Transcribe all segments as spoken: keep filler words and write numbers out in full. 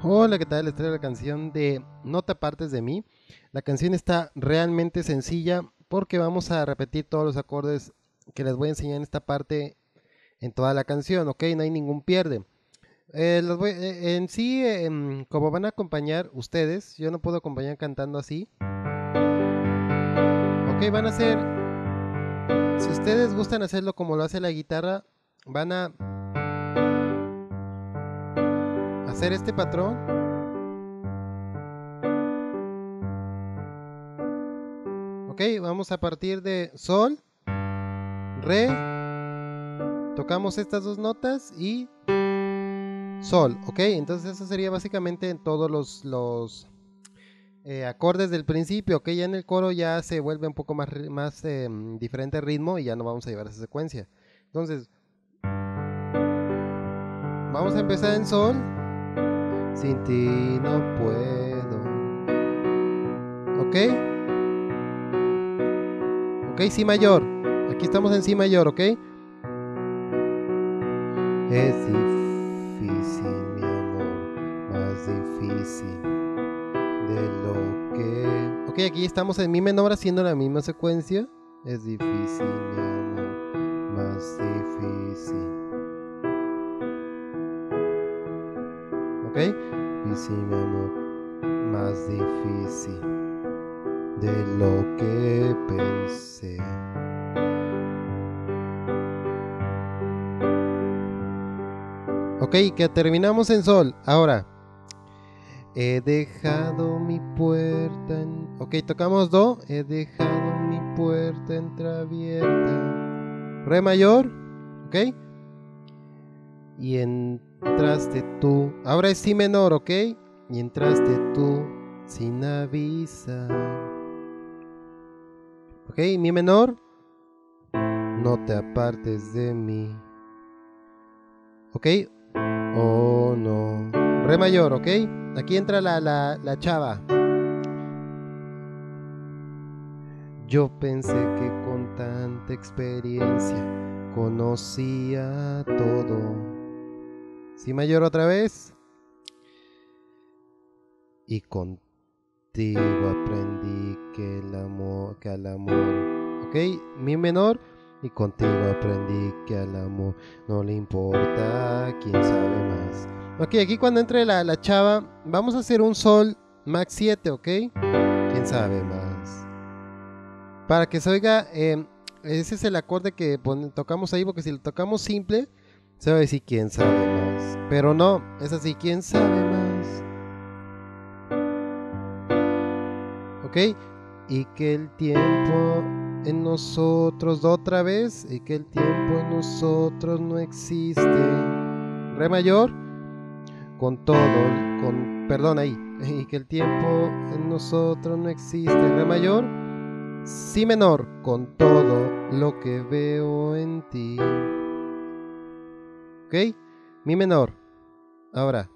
Hola, ¿qué tal? Les traigo la canción de No te apartes de mí. La canción está realmente sencilla porque vamos a repetir todos los acordes que les voy a enseñar en esta parte en toda la canción, ¿ok? No hay ningún pierde. Eh, los voy- eh, en sí, eh, em, como van a acompañar ustedes, yo no puedo acompañar cantando así, ¿ok? Van a hacer, si ustedes gustan hacerlo como lo hace la guitarra, van a hacer este patrón, ¿ok? Vamos a partir de sol, re, tocamos estas dos notas y sol, ¿ok? Entonces eso sería básicamente en todos los, los eh, acordes del principio, ¿ok? Ya en el coro ya se vuelve un poco más, más eh, diferente ritmo y ya no vamos a llevar esa secuencia. Entonces, vamos a empezar en sol. Sin ti no puedo. ¿Ok? ¿Ok? Si mayor. Aquí estamos en si mayor, ¿ok? Es difícil, mi amor, más difícil de lo que... Ok, aquí estamos en mi menor haciendo la misma secuencia. Es difícil, mi amor, más difícil. Ok, difícil, mi amor, más difícil de lo que pensé. Ok, que terminamos en sol. Ahora, he dejado mi puerta en... Ok, tocamos do. He dejado mi puerta entreabierta. Re mayor. Ok. Y entraste tú. Ahora es si menor, ok. Y entraste tú sin avisar. Ok, mi menor. No te apartes de mí. Ok. Oh no. Re mayor, ok. Aquí entra la, la, la chava. Yo pensé que con tanta experiencia conocía todo. Si mayor otra vez. Y contigo aprendí que el amor, que al amor, ok, mi menor. Y contigo aprendí que al amor no le importa quién sabe más. Ok, aquí cuando entre la, la chava, vamos a hacer un sol max siete, ok. Quién sabe más. Para que se oiga, eh, ese es el acorde que pone, tocamos ahí, porque si lo tocamos simple, se va a decir quién sabe más. Pero no, es así, quién sabe más. ¿Ok? Y que el tiempo en nosotros, otra vez, y que el tiempo en nosotros no existe. Re mayor, con todo, con, perdón ahí, y que el tiempo en nosotros no existe. Re mayor, si menor, con todo lo que veo en ti. ¿Ok? Mi menor. Ahora.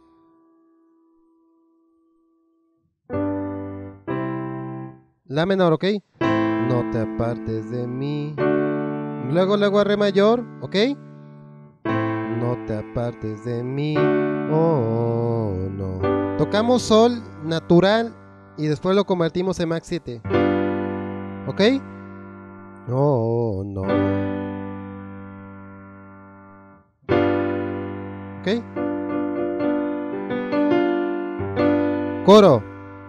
La menor, ¿ok? No te apartes de mí. Luego, luego a re mayor, ¿ok? No te apartes de mí. Oh, no. Tocamos sol natural y después lo convertimos en max siete. ¿Ok? Oh, no. ¿Ok? Coro.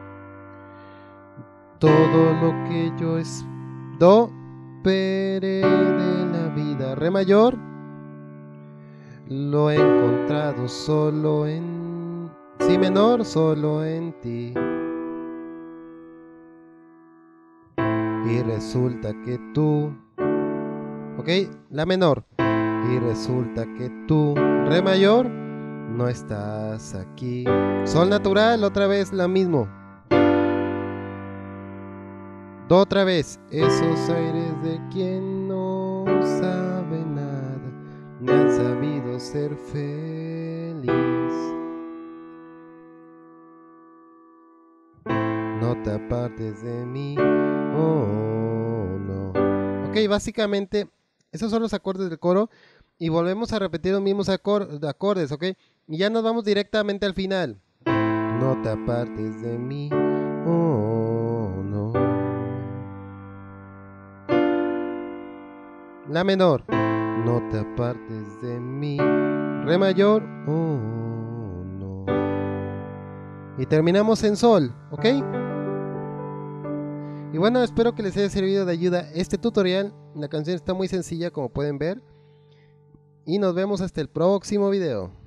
Todo lo que yo es do esperé de la vida. Re mayor. Lo he encontrado solo en si menor, solo en ti. Y resulta que tú, ok, la menor. Y resulta que tú, re mayor, no estás aquí. Sol natural, otra vez la mismo. Do otra vez. Esos aires de quien no sabe nada me han sabido ser feliz. No te apartes de mí. Oh, no. Ok, básicamente, esos son los acordes del coro. Y volvemos a repetir los mismos acor acordes, ok. Y ya nos vamos directamente al final. no te apartes de mí, oh no. La menor, no te apartes de mí, re mayor, oh no. Y terminamos en sol, ¿ok? Y bueno, espero que les haya servido de ayuda este tutorial. La canción está muy sencilla, como pueden ver. Y nos vemos hasta el próximo video.